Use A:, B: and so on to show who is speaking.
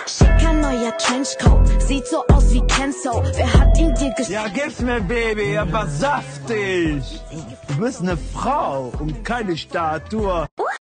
A: Schicker neuer Trenchcoat, sieht so aus wie Kenzo. Wer hat ihn dir
B: Ja, gib's mir, Baby, aber saftig. Du bist eine Frau und keine Statue.